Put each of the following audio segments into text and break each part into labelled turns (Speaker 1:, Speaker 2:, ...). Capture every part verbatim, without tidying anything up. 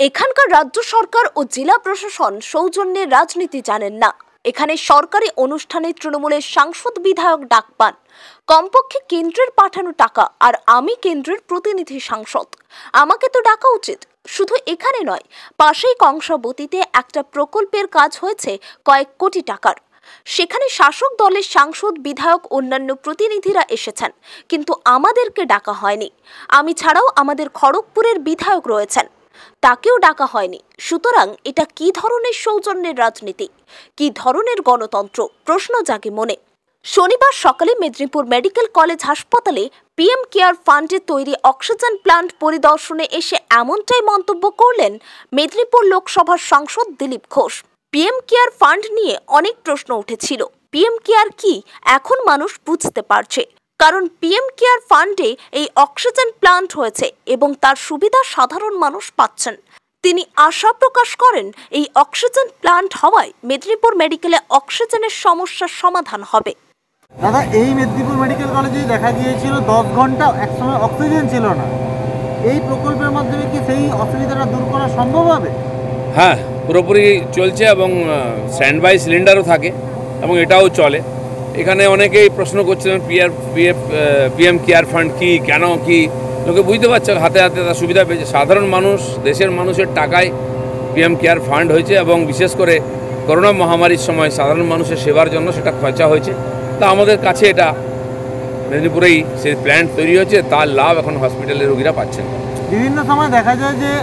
Speaker 1: এখানকার রাজ্য সরকার ও জেলা প্রশাসন সৌজন্যের রাজনীতি জানেন না। এখানে সরকারি অনুষ্ঠানে তৃণমূলের সাংসদ বিধায়ক ডাক পান, কমপক্ষে কেন্দ্রের পাঠানো টাকা, আর আমি কেন্দ্রের প্রতিনিধি সাংসদ, আমাকে তো ডাকা উচিত। শুধু এখানে নয়, পাশেই কংসাবতীতে একটা প্রকল্পের কাজ হয়েছে কয়েক কোটি টাকার। সেখানে শাসক দলের সাংসদ বিধায়ক অন্যান্য প্রতিনিধিরা এসেছেন, কিন্তু আমাদেরকে ডাকা হয়নি। আমি ছাড়াও আমাদের খড়গপুরের বিধায়ক রয়েছেন, তাকেও ডাকা হয়নি। সুতরাং এটা কি ধরনের সৌজন্যের রাজনীতি, কি ধরনের গণতন্ত্র, প্রশ্ন জাগে মনে। শনিবার সকালে মেদিনীপুর মেডিকেল কলেজ হাসপাতালে পিএম কেয়ার ফান্ডে তৈরি অক্সিজেন প্ল্যান্ট পরিদর্শনে এসে এমনটাই মন্তব্য করলেন মেদিনীপুর লোকসভার সাংসদ Dilip Ghosh. PM care fund নিয়ে অনেক প্রশ্ন উঠেছিল। পিএম কেয়ার কি এখন মানুষ বুঝতে পারছে, কারণ পিএম কেয়ার ফান্ডে এই অক্সিজেন প্ল্যান্ট হয়েছে এবং তার সুবিধা সাধারণ মানুষ পাচ্ছেন। তিনি আশা প্রকাশ করেন এই অক্সিজেন প্ল্যান্ট হওয়ায় মেদিনীপুর মেডিকেলে অক্সিজেনের সমস্যার সমাধান হবে।
Speaker 2: দাদা, এই মেদিনীপুর মেডিকেল কলেজে দেখা গিয়েছিল দশ ঘন্টা একসময় অক্সিজেন ছিল না। এই প্রকল্পের মাধ্যমে কি সেই অসুবিধাটা দূর করা সম্ভব হবে?
Speaker 3: হ্যাঁ, পুরোপুরি চলছে এবং স্ট্যান্ড বাই সিলিন্ডারও থাকে এবং এটাও চলে। এখানে অনেকেই প্রশ্ন করছিলেন PR PF PM care fund কি, কেন কি, লোকে বুঝতে পারছে হাতে হাতে তার সুবিধা পেয়েছে। সাধারণ মানুষ, দেশের মানুষের টাকায় পিএম কেয়ার ফান্ড হয়েছে এবং বিশেষ করে করোনা মহামারীর সময় সাধারণ মানুষের সেবার জন্য সেটা খরচা হয়েছে। তা আমাদের কাছে এটা মেদিনীপুরেই সেই প্ল্যান্ট তৈরি হয়েছে, তার লাভ এখন হসপিটালের রোগীরা পাচ্ছেন।
Speaker 2: বিভিন্ন সময় দেখা যায় যে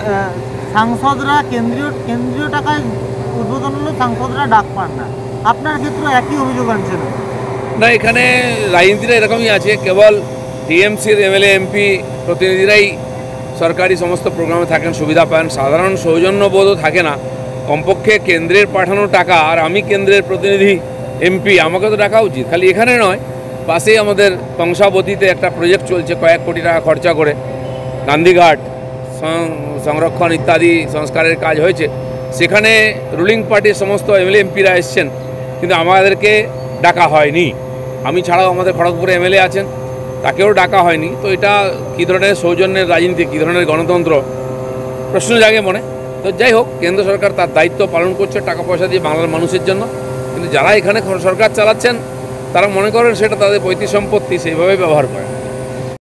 Speaker 2: সাংসদরা কেন্দ্রীয় কেন্দ্রীয় টাকায় উদ্বোধন হলে সাংসদরা ডাক পান না। আপনার ক্ষেত্রে একই অভিযোগ আনছেন
Speaker 3: না? এখানে রাজনীতিটা এরকমই আছে, কেবল টিএমসির এমএলএ এমপি প্রতিনিধিরাই সরকারি সমস্ত প্রোগ্রামে থাকেন, সুবিধা পান, সাধারণ সৌজন্যবোধও থাকে না। কমপক্ষে কেন্দ্রের পাঠানো টাকা, আর আমি কেন্দ্রের প্রতিনিধি এমপি, আমাকে তো ডাকা উচিত। খালি এখানে নয়, পাশেই আমাদের কংসাবতীতে একটা প্রজেক্ট চলছে কয়েক কোটি টাকা খরচা করে, গান্ধীঘাট সংরক্ষণ ইত্যাদি সংস্কারের কাজ হয়েছে। সেখানে রুলিং পার্টির সমস্ত এমএলএ এমপিরা এসছেন, কিন্তু আমাদেরকে ডাকা হয়নি। আমি ছাড়াও আমাদের খড়গপুরে এমএলএ আছেন, তাকেও ডাকা হয়নি। তো এটা কী ধরনের সৌজন্যের রাজনীতি, কী ধরনের গণতন্ত্র, প্রশ্ন জাগে মনে। তো যাই হোক, কেন্দ্র সরকার তার দায়িত্ব পালন করছে টাকা পয়সা দিয়ে বাংলার মানুষের জন্য, কিন্তু যারা এখানে সরকার চালাচ্ছেন তারা মনে করেন সেটা তাদের পৈতৃক সম্পত্তি, সেইভাবেই ব্যবহার করেন।